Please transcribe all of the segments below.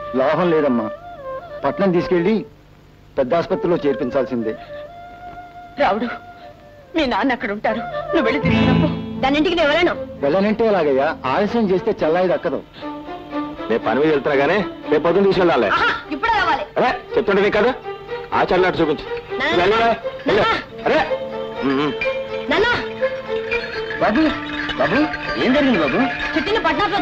లాభం లేదమ్మా. పట్నం తీసుకెళ్ళి పెద్ద ఆసుపత్రిలో చేర్పించాల్సిందే. రావుడు, మీ నాన్న అక్కడ ఉంటారు, నువ్వు వెళ్ళి తీసుకురాపో. దానింటికి నేను ఎవరైనా వెళ్ళనంటే అలాగయ్యా, ఆలస్యం చేస్తే చల్లాయి దక్కదు. రేపు పని మీద వెళ్తున్నా గానీ రేపు పొద్దున్న తీసుకెళ్ళాలి. ఇప్పుడే రావాలి. అరే చెప్తుంటే కాదు, ఆ చల్లాటు చూపించు. అరే నాన్న. బాబు, బాబు ఏం జరిగింది బాబు? చుట్టిన పట్నాలో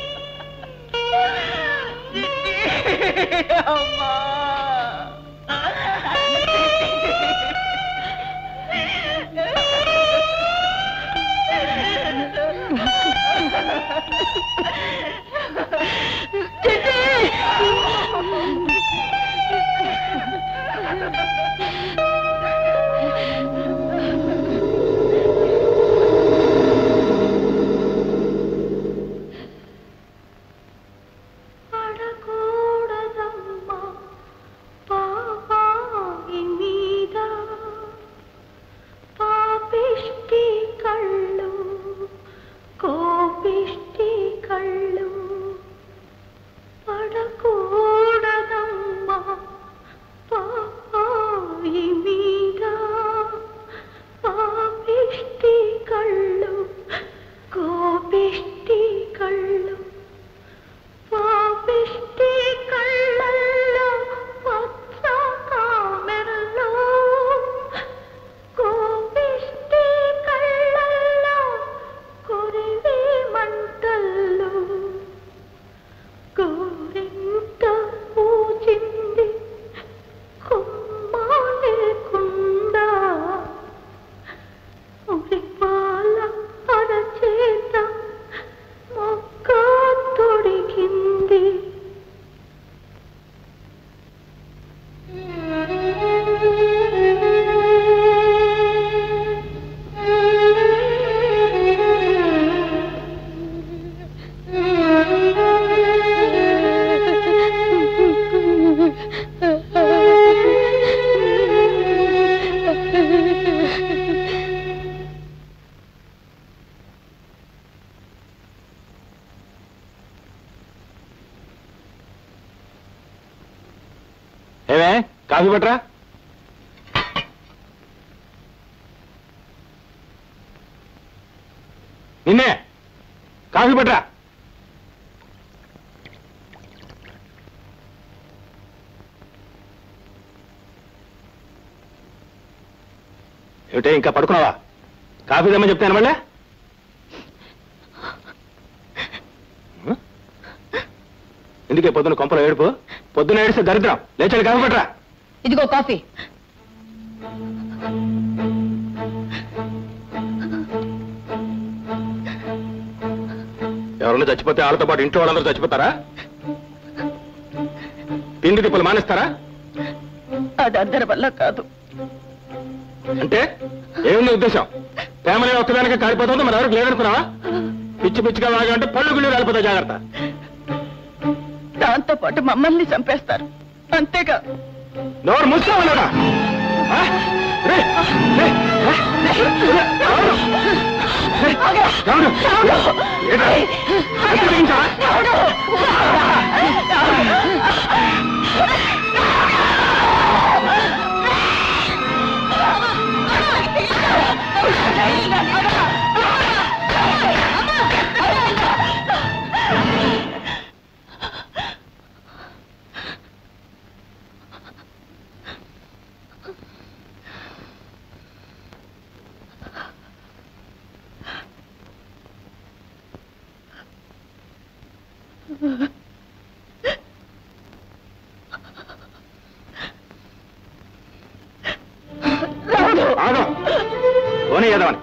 కాఫీ పట్రా. నిన్నే కాఫీ పట్రా. ఏమిటే ఇంకా పడుకున్నావా? కాఫీ తెమ్మని చెప్తాను మళ్ళీ. ఎందుకే పొద్దున కొంపలో ఏడుపు? పొద్దున ఏడిస్తే దరిద్రం. లేచాడు కాఫీ పట్రా. ఇదిగో కాఫీ. ఎవరన్నా చచ్చిపోతే వాళ్ళతో పాటు ఇంట్లో వాళ్ళందరూ చచ్చిపోతారా? తిండి తిప్పులు మానేస్తారా? అది అందరి వల్ల కాదు. అంటే ఏముంది ఉద్దేశం? ప్రేమనే ఒక్కదానికే కాలిపోతుంది, మరి ఎవరికి లేదనుకున్నావా? పిచ్చి పిచ్చిగా వాగంటే పళ్ళు గుళ్ళు కాలిపోతాయి, జాగ్రత్త. దాంతో పాటు మమ్మల్ని చంపేస్తారు, అంతేగా. నోరు మూసుకోవాలరా? పోనీ చేద్దామని.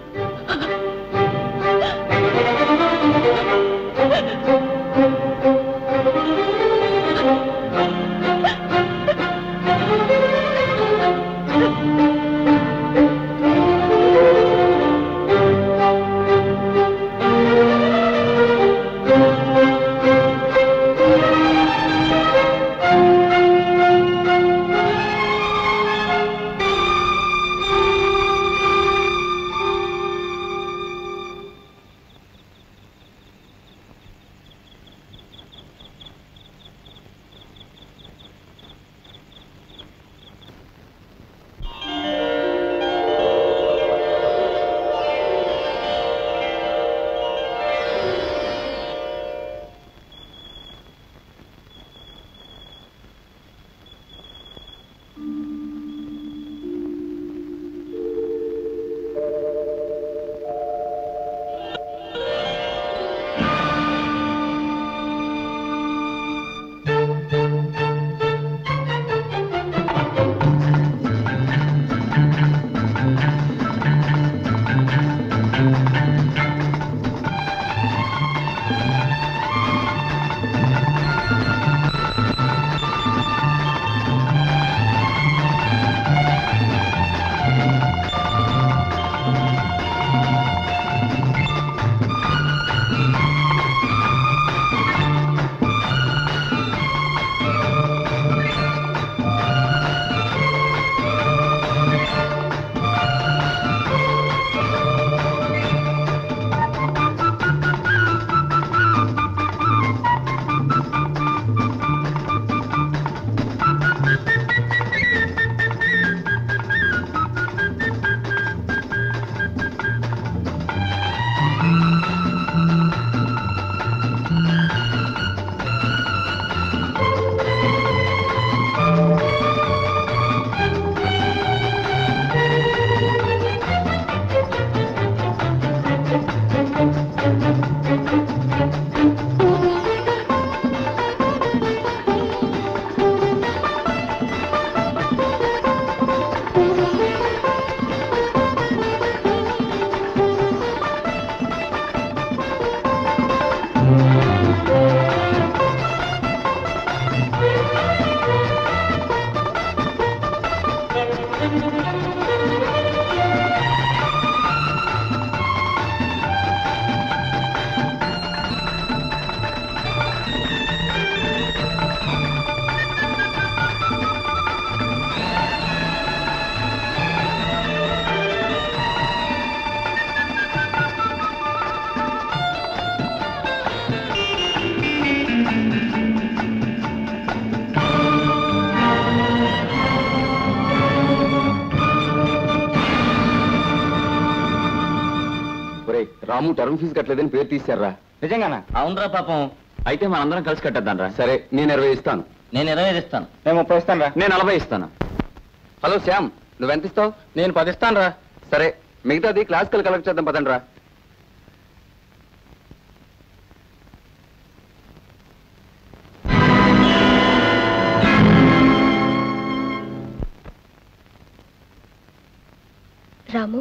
రాము టర్మ్ ఫీజు కట్టలేదని పేరు తీశారా? నిజంగానా? అవునరా పాపం. అయితే మనందరం కలిసి కట్టేద్దాం రా. సరే, నేను 20 ఇస్తాను. నేను 25 ఇస్తాను. నేను 30 ఇస్తాను రా. నేను 40 ఇస్తాను. హలో శ్యామ్, నువ్వెంత ఇస్తావు? నేను 10 ఇస్తాను రా. సరే, మిగతాది క్లాసికల్ కలెక్ట్ చేద్దాం పదండి రా. రాము,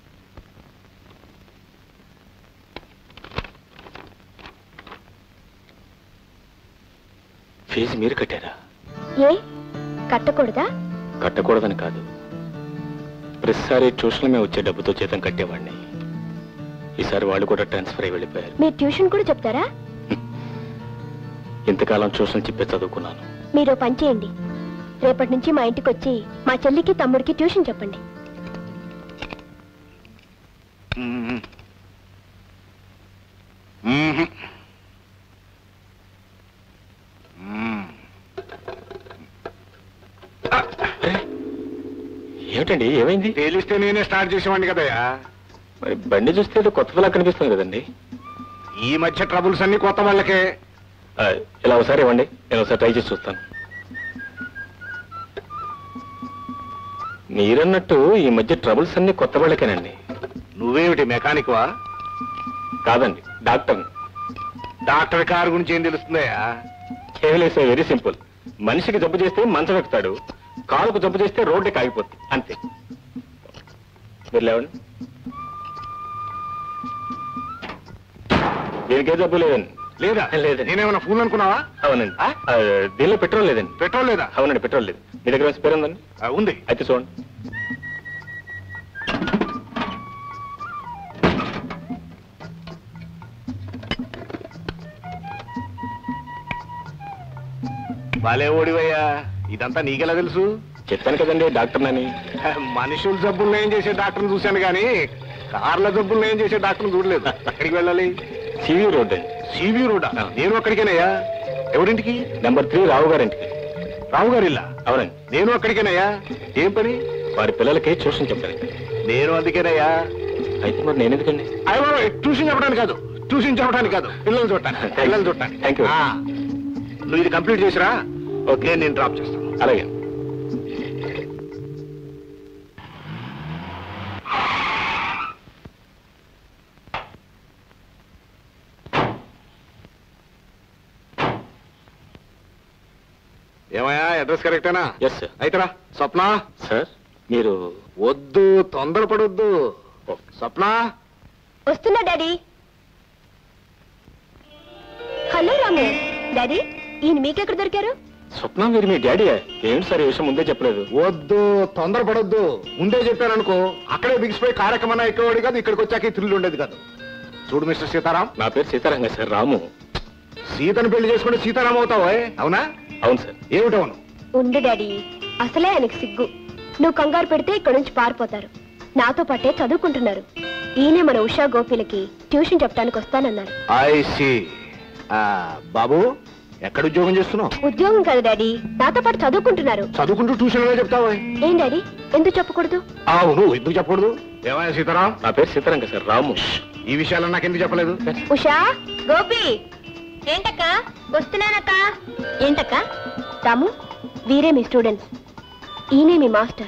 ఫీజు మీరు కట్టారా? ఏ కట్టకూడదా? కట్టకూడదని కాదు, ప్రతిసారి ట్యూషన్ మేము వచ్చే డబ్బుతో జీతం కట్టేవాడిని. ఈసారి వాళ్ళు కూడా ట్రాన్స్ఫర్ అయి వెళ్ళిపోయారు. మీరు ట్యూషన్ కూడా చెప్తారా? ఇంతకాలం ట్యూషన్ చెప్పే చదువుకున్నాను. మీరు పని చేయండి, రేపటి నుంచి మా ఇంటికి వచ్చి మా చెల్లికి తమ్ముడికి ట్యూషన్ చెప్పండి. ఏమిటండి, ఏమైంది? తేలిస్తే నేనే స్టార్ట్ చేసేవాడిని కదయ్యా. మరి బండి చూస్తే ఏదో కొత్తలా కనిపిస్తుంది కదండి. ఈ మధ్య ట్రబుల్స్ అన్ని కొత్త వాళ్ళకే. ఇలా ఒకసారి ఇవ్వండి, నేను ఒకసారి ట్రై చేసి చూస్తాను. మీరన్నట్టు ఈ మధ్య ట్రబుల్స్ అన్ని కొత్త వాళ్ళకేనండి. నువ్వేమిటి మెకానిక్ వా? కాదండి, డాక్టర్. డాక్టర్ కారు గురించి ఏం తెలుస్తుందయ్యా? కేవలం వెరీ సింపుల్. మనిషికి జబ్బు చేస్తే మంచం ఎక్కుతాడు, కాలుకు జబ్బు చేస్తే రోడ్డుకి ఆగిపోతుంది, అంతే. మీరు లేవండి. దీనికే జబ్బు లేదండి. లేదా? లేదండి. నేనేమన్నా ఫోన్ అనుకున్నావా? అవునండి. దీనిలో పెట్రోల్ లేదండి. పెట్రోల్ లేదా? అవునండి, పెట్రోల్ లేదు. మీ దగ్గర స్పేర్ ఉందండి? ఉంది. అయితే చూడండి. బాలే ఓడివయ్యా, ఇదంతా నీకెలా తెలుసు? చెప్పాను కదండి డాక్టర్ అని. మనుషుల జబ్బులు ఏం చేసే డాక్టర్ని చూశాను కానీ కార్ల జబ్బులు ఏం చేసే డాక్టర్ని చూడలేదు. ఎక్కడికి వెళ్ళాలి? సివి రోడ్ అండి. CV road? నేను అక్కడికేనయ్యా. ఎవరింటికి? నెంబర్ 3 రావు గారింటికి. రావు గారి ఇల్లా? అవునండి. నేను అక్కడికేనయ్యా. ఏం పని? వారి పిల్లలకి ట్యూషన్ చెప్పాను. నేను అందుకేనయ్యా. అయితే మరి నేను ఎందుకండి? అయ్యో, ట్యూషన్ చెప్పడానికి కాదు, ట్యూషన్ చెప్పడానికి కాదు, పిల్లలు చూడటానికి. పిల్లలు చూడటానికి. Thank you. నువ్వు ఇది కంప్లీట్ చేసిరా, ఓకే, నేను డ్రాప్ చేస్తాను. అలాగే. ఏమయ్యా, అడ్రస్ కరెక్టేనా? Yes sir. అయితేరా. స్వప్న సార్, మీరు వద్దు, తొందరపడొద్దు. స్వప్న వస్తున్నా డాడీ. హలో రాము. డాడీ, ఈయన మీకెక్కడ దొరికారు? స్వప్న, మీరు మీ డాడీ? ఏంటి సార్ ఈ విషయం ముందే చెప్పలేదు? వద్దు, తొందరపడొద్దు. ముందే చెప్పాననుకో అక్కడే బిగిసిపోయి కార్యక్రమం ఎక్కేవాడు కాదు, ఇక్కడికి వచ్చాక థ్రిల్ ఉండేది కాదు. చూడు మిస్టర్ సీతారాం. నా పేరు సీతారాం సార్, రాము. సీతను పెళ్లి చేసుకుంటే సీతారాం అవుతావా? అవునా? అవును సార్. ఏమిటవును? ఉండు డాడీ, అసలే ఆయనకి సిగ్గు. నువ్వు కంగారు పెడితే ఇక్కడ నుంచి పారిపోతారు. నాతో పాటే చదువుకుంటున్నారు. ఈయనే మన ఉషా గోపిలకి ట్యూషన్ చెప్పడానికి వస్తానన్నారు. I see. బాబు, ఎక్కడ ఉద్యోగం చేస్తున్నావు? ఉద్యోగం కాదు డాడీ, నాతో పాటు చదువుకుంటున్నారు. చదువుకుంటూ ట్యూషన్ ఎలా చెప్తావా? ఏం డాడీ, ఎందుకు చెప్పకూడదు? అవును, ఎందుకు చెప్పకూడదు? ఏమయ్యా సీతారాం? నా పేరు సీతారాం సార్, రాము. ఈ విషయాలు నాకు ఎందుకు చెప్పలేదు? ఉషా, గోపి. ఏంటక్క? వస్తున్నానక్క. ఏంటక్క? రాము, వీరే మీ స్టూడెంట్స్. ఈయనే మీ మాస్టర్.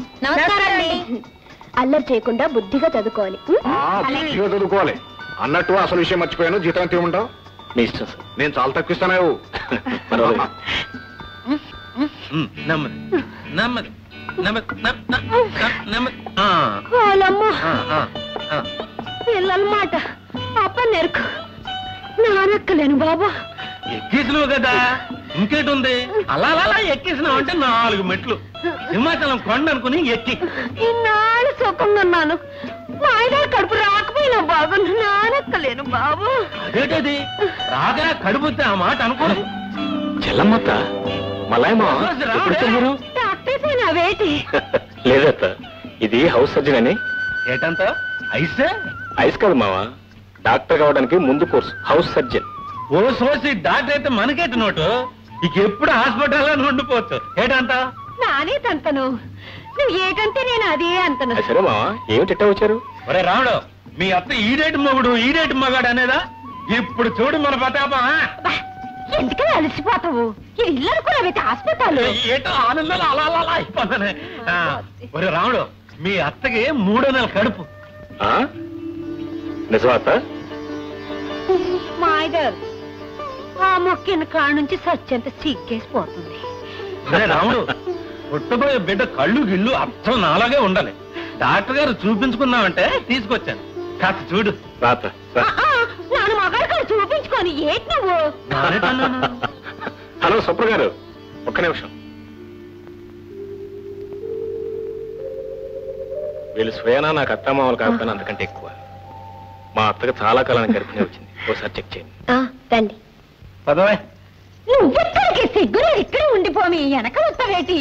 అల్లరి చేయకుండా బుద్ధిగా చదువుకోవాలి. బుద్ధిగా చదువుకోవాలి. అన్నట్టు అసలు విషయం మర్చిపోయాను. జీతం ఎంత ఇవ్వమంటావు? మీ ఇష్టం సార్. నేను చాలా తక్కువ ఇస్తాను. పిల్లలమాట అప్ప నెరుకు నానక్కలేను బాబా. ఎక్కేసినావు కదా, ఇంకేటుంది? అలా అలా ఎక్కేసినావు అంటే 4 మెట్లు హిమాచలం కొండ అనుకుని ఎక్కి. ఇన్నాళ్ళు సుఖంగా ఉన్నాను. మా ఆయన కడుపు రాకపోయినా బాబు, నానక్కలేను బాబు. అదేటది, రాగా కడుపుతే ఆ మాట అనుకోను. చెల్లమ్మత్త, మలాయమా ఎప్పుడు చెప్పారు? డాక్టర్సేనా వేటి? లేదత్త, ఇది హౌస్ సర్జన్ అని. ఏటంతా ఐసే? ఐస్ కాదు మావా, డాక్టర్ కావడానికి ముందు కోర్సు హౌస్ సర్జన్. ఓ సోసి డాక్టర్ అయితే మనకేట నోటు. ఇక ఎప్పుడు హాస్పిటల్లో ఉండిపోవచ్చు. ఏటంతా? నానే తంతను, నువ్వు ఏటంటే నేను అదే అంతను. సరే మావా, ఏమిటి వచ్చారు? ఒరే రాముడు, మీ అత్త ఈడేటి మొగుడు ఈడేటి మగాడు అనేదా? ఇప్పుడు చూడు మన ప్రతాపం. ఎందుకని అలసిపోతావు? ఇల్లు అనుకున్నావైతే హాస్పిటల్ ఏటో ఆనందాలు అలా అలా అలా అయిపోతానే. ఒరే రాముడు, మీ అత్తకి 3వ నెల కడుపు. నిజమా అత్త? మాయగారు ఆ మొక్కిన కాడ నుంచి సత్యంత సిగ్గేసిపోతుంది. రాముడు, పుట్టబోయే బిడ్డ కళ్ళు గిళ్ళు అర్థం నాలాగే ఉండాలి. డాక్టర్ గారు చూపించుకున్నామంటే తీసుకొచ్చాను. కాస్త చూడు. నాన్న మగాడు చూపించుకొని ఏంటి నువ్వు? హలో సుప్ర గారు, ఒక్క నిమిషం. వీళ్ళు స్వయానా నాకు అత్తమామలు కాకపోయినా అంతకంటే ఎక్కువ. మా అత్తగా చాలా కాలానికి గర్భిణి వచ్చింది. ఒకసారి చెక్ చేయండి. పదవే. నువ్వెక్కడికి సిగ్గులు ఇక్కడే ఉండిపోమి వెనక వస్తావేటి?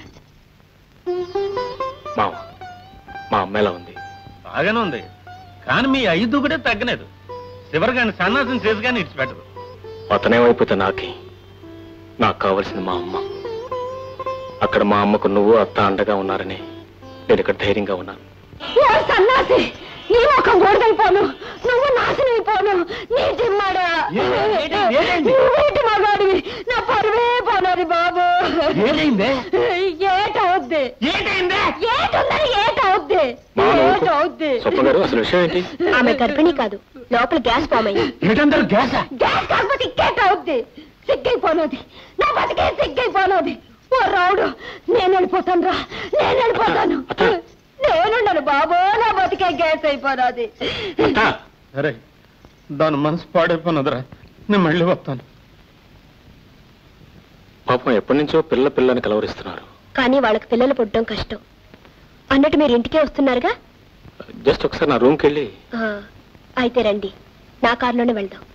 మా అమ్మ ఎలా ఉంది? బాగానే ఉంది, కానీ మీ 5 కూడా తగ్గలేదు. చివరి కానీ సన్నాసం చేసి కానీ ఇచ్చిపెట్టదు. అతనేమైపోతే నాకు కావలసింది మా అమ్మ. అక్కడ మా అమ్మకు నువ్వు అత్త అండగా ఉన్నారని నేను ఇక్కడ ధైర్యంగా ఉన్నాను. సన్నాసి, నీ ముఖం గోడైపోను, నువ్వు నాశనం అయిపోను. నీ జిమ్మాడా మగాడివి, నా పరువే పోనది బాబు. ఏటవుద్ది అసలు విషయం ఏంటి? ఆమె గర్భిణి కాదు, లోపల గ్యాస్ ఫామ్ అయింది. గ్యాస్ కాకపోతే ఇంకేటవుద్ది? సిగ్గైపోనది, నా బతికే సిగ్గైపోనది. ఓ రావుడు, నేను వెళ్ళిపోతాను రా, నేను వెళ్ళిపోతాను. నేనున్నాను బాబు, నా బతికే గ్యాస్ అయిపోనది. అరే, దాని మనసు పాడైపోయినదిరా, నేను మళ్ళీ వస్తాను. పాపం ఎప్పటి నుంచో పిల్లని కలవరిస్తున్నారు. కానీ వాళ్ళకి పిల్లలు పుట్టడం కష్టం. అన్నట్టు మీరు ఇంటికే వస్తున్నారుగా? జస్ట్ ఒకసారి నా రూమ్కి వెళ్ళి. అయితే రండి, నా కారులోనే వెళ్దాం.